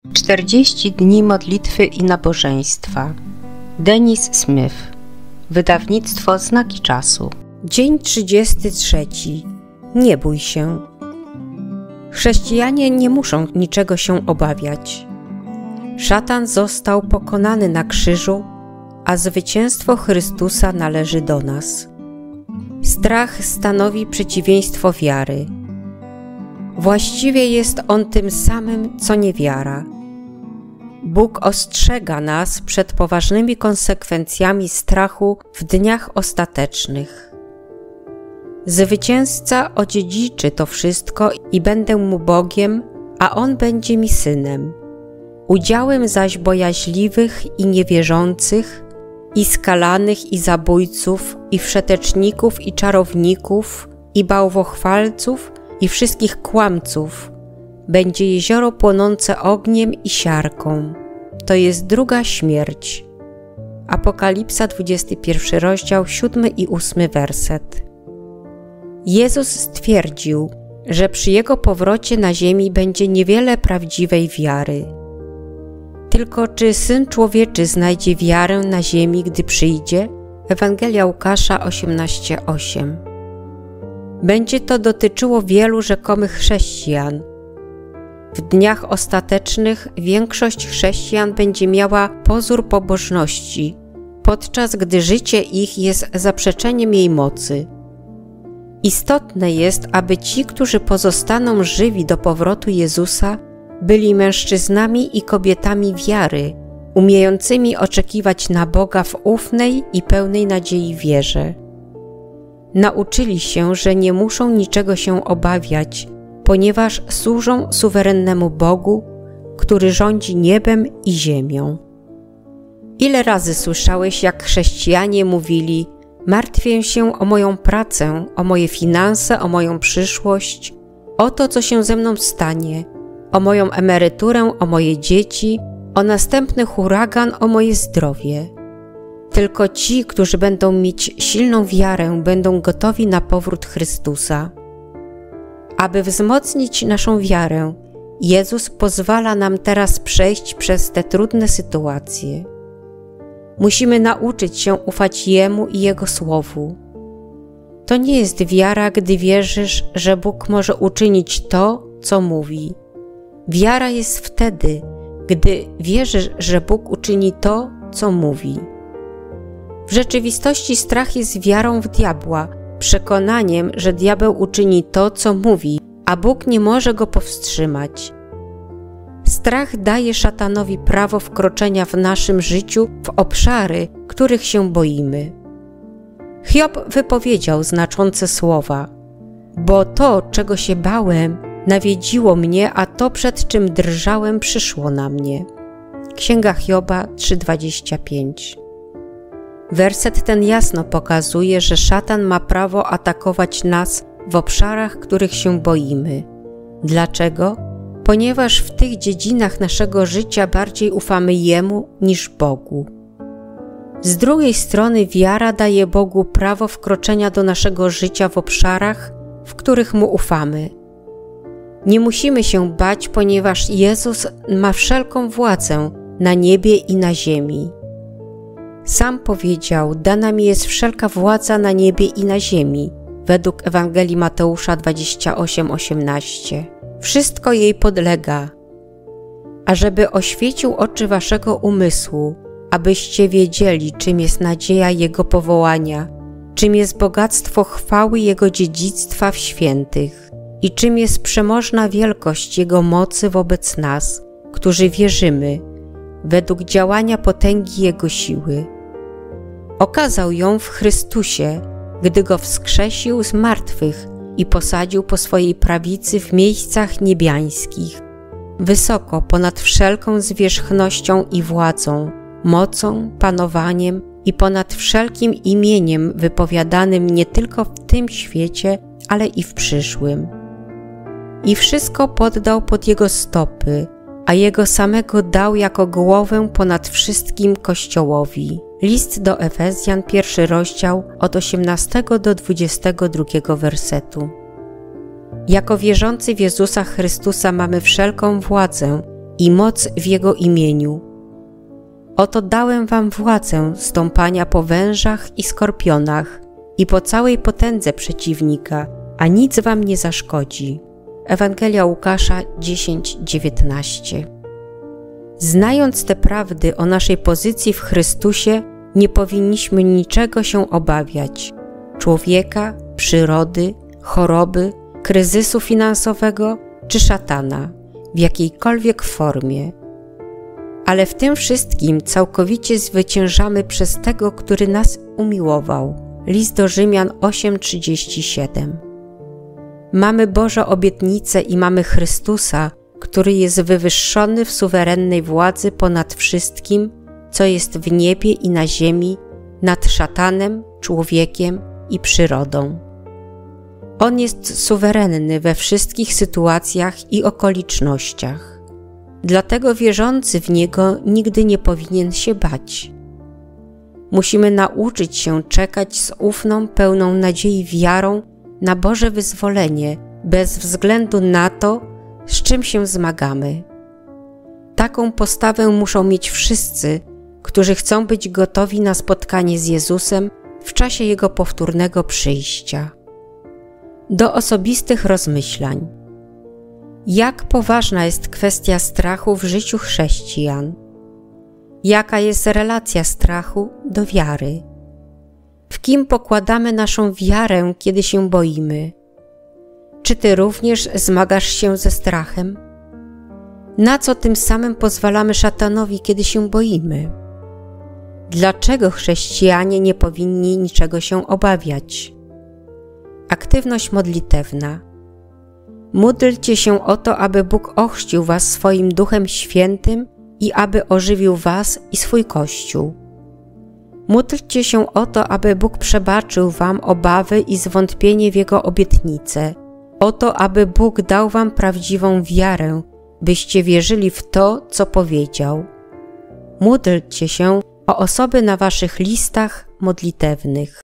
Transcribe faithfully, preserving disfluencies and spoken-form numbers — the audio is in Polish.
czterdzieści dni modlitwy i nabożeństwa. Denis Smith. Wydawnictwo Znaki Czasu. Dzień trzydziesty trzeci. Nie bój się. Chrześcijanie nie muszą niczego się obawiać. Szatan został pokonany na krzyżu, a zwycięstwo Chrystusa należy do nas. Strach stanowi przeciwieństwo wiary. Właściwie jest on tym samym, co niewiara. Bóg ostrzega nas przed poważnymi konsekwencjami strachu w dniach ostatecznych. Zwycięzca odziedziczy to wszystko i będę mu Bogiem, a on będzie mi synem. Udziałem zaś bojaźliwych i niewierzących, i skalanych, i zabójców, i wszeteczników, i czarowników, i bałwochwalców, i wszystkich kłamców będzie jezioro płonące ogniem i siarką. To jest druga śmierć. Apokalipsa, dwudziesty pierwszy rozdział, siódmy i ósmy werset. Jezus stwierdził, że przy Jego powrocie na ziemi będzie niewiele prawdziwej wiary. Tylko czy Syn Człowieczy znajdzie wiarę na ziemi, gdy przyjdzie? Ewangelia Łukasza osiemnaście osiem. Będzie to dotyczyło wielu rzekomych chrześcijan. W dniach ostatecznych większość chrześcijan będzie miała pozór pobożności, podczas gdy życie ich jest zaprzeczeniem jej mocy. Istotne jest, aby ci, którzy pozostaną żywi do powrotu Jezusa, byli mężczyznami i kobietami wiary, umiejącymi oczekiwać na Boga w ufnej i pełnej nadziei wierze. Nauczyli się, że nie muszą niczego się obawiać, ponieważ służą suwerennemu Bogu, który rządzi niebem i ziemią. Ile razy słyszałeś, jak chrześcijanie mówili: martwię się o moją pracę, o moje finanse, o moją przyszłość, o to, co się ze mną stanie, o moją emeryturę, o moje dzieci, o następny huragan, o moje zdrowie. Tylko ci, którzy będą mieć silną wiarę, będą gotowi na powrót Chrystusa. Aby wzmocnić naszą wiarę, Jezus pozwala nam teraz przejść przez te trudne sytuacje. Musimy nauczyć się ufać Jemu i Jego Słowu. To nie jest wiara, gdy wierzysz, że Bóg może uczynić to, co mówi. Wiara jest wtedy, gdy wierzysz, że Bóg uczyni to, co mówi. W rzeczywistości strach jest wiarą w diabła, przekonaniem, że diabeł uczyni to, co mówi, a Bóg nie może go powstrzymać. Strach daje szatanowi prawo wkroczenia w naszym życiu w obszary, których się boimy. Hiob wypowiedział znaczące słowa: bo to, czego się bałem, nawiedziło mnie, a to, przed czym drżałem, przyszło na mnie. Księga Hioba trzy dwadzieścia pięć. Werset ten jasno pokazuje, że szatan ma prawo atakować nas w obszarach, których się boimy. Dlaczego? Ponieważ w tych dziedzinach naszego życia bardziej ufamy Jemu niż Bogu. Z drugiej strony wiara daje Bogu prawo wkroczenia do naszego życia w obszarach, w których Mu ufamy. Nie musimy się bać, ponieważ Jezus ma wszelką władzę na niebie i na ziemi. Sam powiedział: dana mi jest wszelka władza na niebie i na ziemi, według Ewangelii Mateusza dwadzieścia osiem osiemnaście. Wszystko jej podlega. A żeby oświecił oczy waszego umysłu, abyście wiedzieli, czym jest nadzieja Jego powołania, czym jest bogactwo chwały Jego dziedzictwa w świętych i czym jest przemożna wielkość Jego mocy wobec nas, którzy wierzymy, według działania potęgi Jego siły. Okazał ją w Chrystusie, gdy Go wskrzesił z martwych i posadził po swojej prawicy w miejscach niebiańskich, wysoko ponad wszelką zwierzchnością i władzą, mocą, panowaniem i ponad wszelkim imieniem wypowiadanym nie tylko w tym świecie, ale i w przyszłym. I wszystko poddał pod Jego stopy, a Jego samego dał jako głowę ponad wszystkim Kościołowi. List do Efezjan, pierwszy rozdział, od osiemnastego do dwudziestego drugiego wersetu. Jako wierzący w Jezusa Chrystusa mamy wszelką władzę i moc w Jego imieniu. Oto dałem wam władzę stąpania po wężach i skorpionach i po całej potędze przeciwnika, a nic wam nie zaszkodzi. Ewangelia Łukasza dziesięć dziewiętnaście. Znając te prawdy o naszej pozycji w Chrystusie, nie powinniśmy niczego się obawiać. Człowieka, przyrody, choroby, kryzysu finansowego czy szatana, w jakiejkolwiek formie. Ale w tym wszystkim całkowicie zwyciężamy przez Tego, który nas umiłował. List do Rzymian osiem trzydzieści siedem. Mamy Boże obietnice i mamy Chrystusa, który jest wywyższony w suwerennej władzy ponad wszystkim, co jest w niebie i na ziemi, nad szatanem, człowiekiem i przyrodą. On jest suwerenny we wszystkich sytuacjach i okolicznościach. Dlatego wierzący w Niego nigdy nie powinien się bać. Musimy nauczyć się czekać z ufną, pełną nadziei wiarą na Boże wyzwolenie, bez względu na to, z czym się zmagamy. Taką postawę muszą mieć wszyscy, którzy chcą być gotowi na spotkanie z Jezusem w czasie Jego powtórnego przyjścia. Do osobistych rozmyślań. Jak poważna jest kwestia strachu w życiu chrześcijan? Jaka jest relacja strachu do wiary? W kim pokładamy naszą wiarę, kiedy się boimy? Czy ty również zmagasz się ze strachem? Na co tym samym pozwalamy szatanowi, kiedy się boimy? Dlaczego chrześcijanie nie powinni niczego się obawiać? Aktywność modlitewna. Módlcie się o to, aby Bóg ochrzcił was swoim Duchem Świętym i aby ożywił was i swój Kościół. Módlcie się o to, aby Bóg przebaczył wam obawy i zwątpienie w Jego obietnice, o to, aby Bóg dał wam prawdziwą wiarę, byście wierzyli w to, co powiedział. Módlcie się o osoby na waszych listach modlitewnych.